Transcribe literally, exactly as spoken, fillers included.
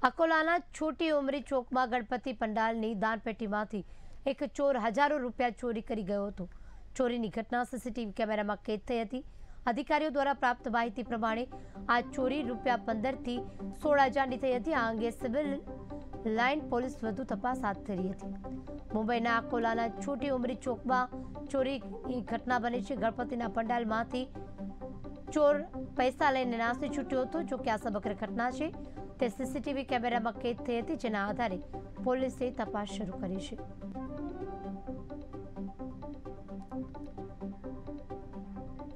અકોલાના છોટી ઉમરી ચોકમાં ગણપતિ પંડાલની દાનપેટીમાંથી એક ચોર હજારો રૂપિયા ચોરી કરી ગયો હતો. ચોરીની ઘટના સીસીટીવી કેમેરામાં કેદ થઈ હતી. અધિકારીઓ દ્વારા પ્રાપ્ત માહિતી પ્રમાણે આ ચોરી રૂપિયા પંદરથી સોળ હજારની થઈ હતી. આ અંગે સિવિલ લાઇન પોલીસ વધુ તપાસ હાથ ધરી હતી. મુંબઈના અકોલાના છોટી ઉમરી ચોકમાં ચોરીની ઘટના બની છે. ગણપતિના પંડાલમાંથી ચોર પૈસા લઈને નાસી છૂટ્યો હતો. જો કે આ સમગ્ર ઘટના છે તે સીસીટીવી કેમેરામાં કેદ થઈ હતી, જેના આધારે પોલીસે તપાસ શરૂ કરી છે.